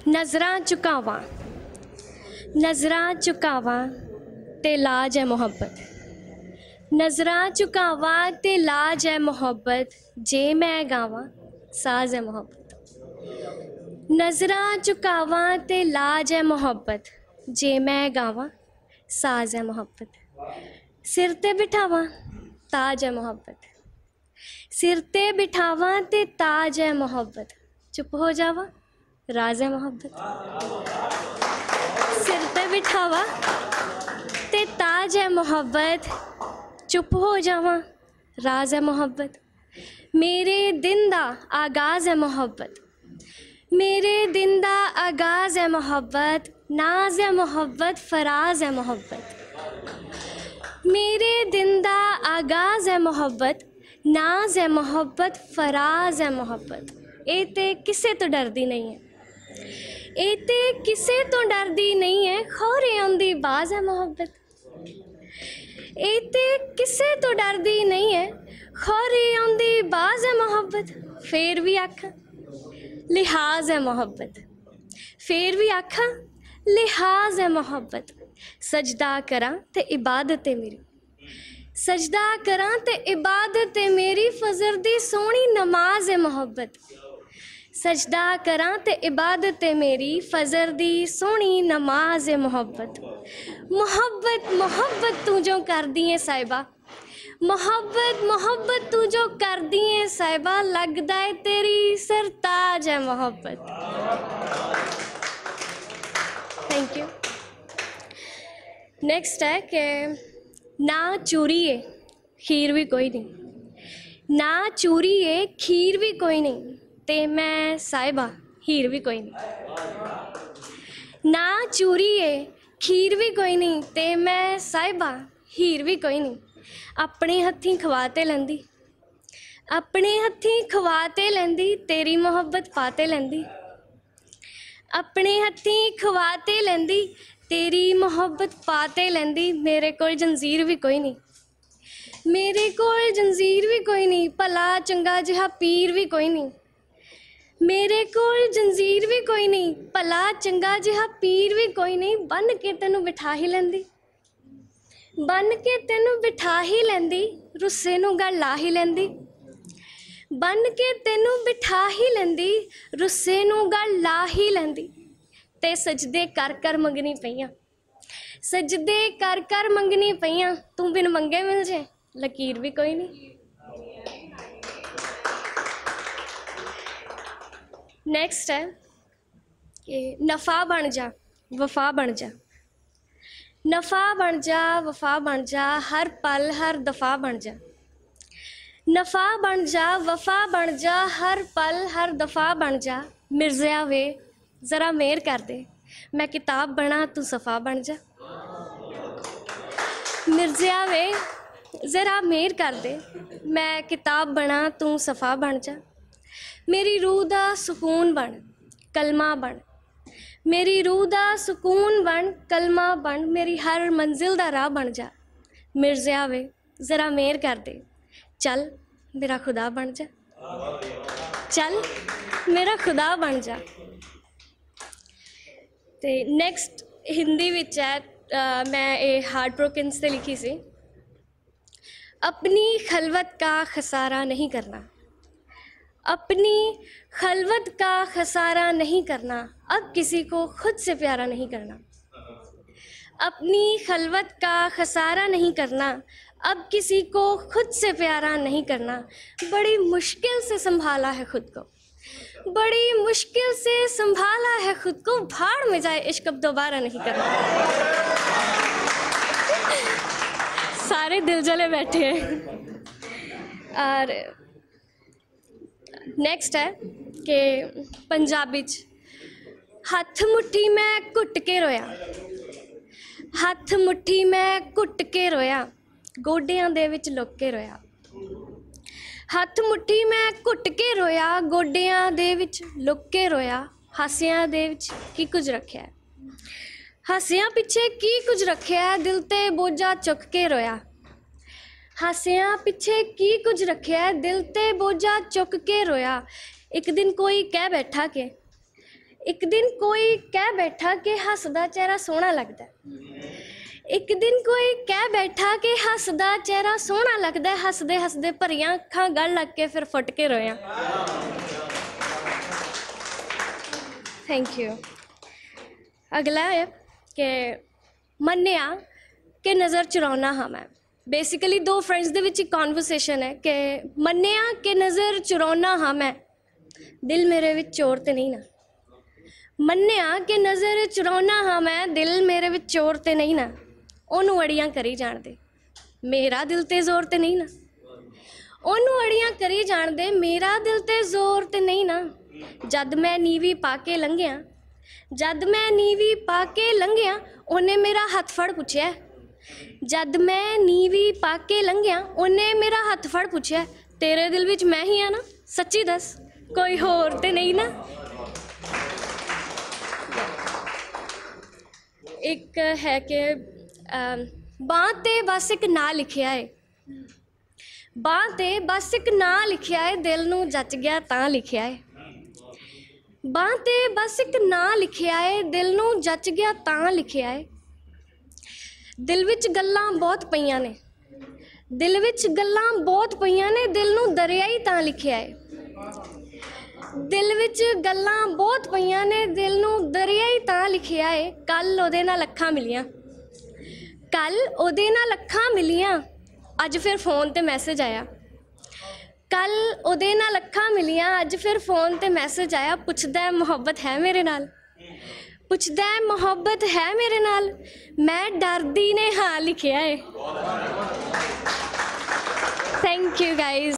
नज़रां झुकावां ते लाज है मोहब्बत। नज़रां झुकावां ते लाज है मोहब्बत, जे मैं गावां साज है मोहब्बत। नज़रां झुकावां ते लाज है मोहब्बत, जे मैं गावां साज है मोहब्बत। सिर ते बिठावां ताज है मोहब्बत, सिर ते बिठावां ते ताज है मोहब्बत, चुप हो जावां राज है मोहब्बत। सिर ते बिठावां ते ताज है मोहब्बत, चुप हो जावां राज है मोहब्बत। मेरे दिन दा आगाज़ है मोहब्बत, मेरे दिन दा आगाज़ है मोहब्बत, नाज है मोहब्बत फराज है मोहब्बत। मेरे दिन दा आगाज़ है मोहब्बत, नाज है मोहब्बत फराज है मोहब्बत। ए ते किसे तो डरदी नहीं है, ए ते किसे तो डरदी नहीं है, खौरे आंदी बाज है मोहब्बत। ए ते किसे तो डरदी नहीं है, खौरे आंदी बाज है मोहब्बत। फिर भी आखा लिहाज है मोहब्बत, फिर भी आखा लिहाज है मोहब्बत। सजदा करां ते इबादत है मेरी, सजदा करां ते इबादत है मेरी, फजर दी सोहनी नमाज है मोहब्बत। सजदा करां ते इबादत है मेरी, फजर दी सोहनी नमाज है मोहब्बत। मोहब्बत मोहब्बत तू जो कर दी है साहिबा, मोहब्बत मोहब्बत तू जो कर दी है साहिबा, लगदा है तेरी सरताज है मोहब्बत। Thank you. नेक्स्ट है कि ना चूरी है खीर भी कोई नहीं, ना चूरी है खीर भी कोई नहीं, ते मैं साहिबा हीर भी कोई नहीं। ना चूरी है खीर भी कोई नहीं, ते मैं साहिबा हीर भी कोई नहीं। अपने हत्थीं खवाते लैंदी, अपने हत्थीं खवाते लैंदी, तेरी मोहब्बत पाते लैंदी। अपने हत्थीं खवाते लैंदी, तेरी मोहब्बत पाते लैंदी। मेरे कोल जंजीर भी कोई नहीं, मेरे कोल जंजीर भी कोई नहीं, भला चंगा जिहा पीर भी कोई नहीं। मेरे कोल जंजीर भी कोई नहीं, भला चंगा जिहा पीर भी कोई नहीं। बन के तेनू बिठा ही लैंदी, बन के तेनू बिठा ही लैंदी, रुस्से नू गल ला ही लैंदी। बन के तेनू बिठा ही लैंदी, रुस्से नू गल ला ही लैंदी। ते सजदे कर कर मंगनी पईयां, सजदे कर कर मंगनी पईयां, तू बिन मंगे मिल जे लकीर भी कोई नहीं। नेक्स्ट है कि नफ़ा बन जा वफा बन जा, नफ़ा बन जा वफा बन जा, हर पल हर दफ़ा बन जा। नफ़ा बन जा वफा बन जा, हर पल हर दफ़ा बन जा। मिर्ज़िया वे ज़रा मेहर कर दे, मैं किताब बना तू सफ़ा बन जा। मिर्ज़िया वे ज़रा मेहर कर दे, मैं किताब बना तू सफ़ा बन जा। मेरी रूह दा सुकून बन कलमा बन, मेरी रूह दा सुकून बन कलमा बन, मेरी हर मंजिल दा राह बन जा। मिर्ज़िया वे ज़रा मेहर कर दे, चल मेरा खुदा बन जा, चल मेरा खुदा बन जा। ते नैक्सट हिंदी विच है, मैं ये हार्ट ब्रोकन्स ते लिखी सी। अपनी खलवत का खसारा नहीं करना, अपनी खलवत का खसारा नहीं करना, अब किसी को खुद से प्यारा नहीं करना। अपनी खलवत का खसारा नहीं करना, अब किसी को खुद से प्यारा नहीं करना। बड़ी मुश्किल से संभाला है खुद को, बड़ी मुश्किल से संभाला है खुद को, भाड़ में जाए इश्क अब दोबारा नहीं करना। सारे दिल जले बैठे हैं। और नेक्स्ट है कि पंजाबी च हथ मुट्ठी मैं घुट के रोया, हथ मुट्ठी मैं घुट के रोया, गोडियां दे विच लुक के रोया। हथ मुट्ठी मैं घुट के रोया, गोडियां दे विच लुक के रोया। हासियां दे विच की कुछ रखिया है, हासियां पिछे की कुछ रखिया है, दिल ते बोझा चुक के रोया। हासियां पिछे की कुछ रखिया है, दिल ते बोझा चुक के रोया। एक दिन कोई कह बैठा के, एक दिन कोई कह बैठा कि हसदा चेहरा सोहना लगदा, एक दिन कोई कह बैठा कि हसदा चेहरा सोहना लगदा, हसदे हसदे भरियां अखां गल लग के फिर फुट के रोया। Thank you. अगला है कि मन्निया कि नज़र चुराना हाँ मैं। बेसिकली दो फ्रेंड्स दे विच कॉन्वरसेशन है कि मन्निया कि नज़र चुराना हाँ मैं, दिल मेरे विच चोर ते नहीं ना। मन्निया कि नज़र चुराना हाँ मैं, दिल मेरे विच चोर ते नहीं ना। ओनू अड़ियां करी जान दे, मेरा दिल ते जोर ते नहीं ना। ओनू अड़ियां करी जान दे, मेरा दिल ते जोर ते नहीं ना। जद मैं नीवी पा के लंघिया, जद मैं नीवी पा के लंघिया, उन्हें मेरा हथ फड़ पुछया। जद मैं नीवी पा के लंघिया, उन्हें मेरा हथ फड़ पुछया, तेरे दिल विच मैं ही हाँ ना, सच्ची दस कोई होर ते नहीं ना। एक है कि बांह ते बस एक ना लिखिया है, बांह ते बस एक ना लिखिया है, दिल नूं जच गया तां लिखिया है। बांह ते बस एक ना लिखिया है, दिल नूं जच गया तां लिखिया है। दिल विच गल्लां बहुत पईयां ने, दिल विच गल्लां बहुत पईयां ने, दिल नूं दरिया ही तां लिखिया है। दिल विच गल्लां बहुत पईयां ने, दिल नूं दरिया ही तां लिखिया है। कल ओहदे नाल अखां मिलियां, कल ओहदे नाल अखां मिलियां, अज फिर फोन ते मैसेज आया। कल ओहदे नाल अखां मिलियां, अज फिर फोन ते मैसेज आया, पुछदा मुहब्बत है मेरे नाल, पुछदा मुहब्बत है मेरे नाल, मैं डरदी ने हाँ लिखिया है। Thank you guys.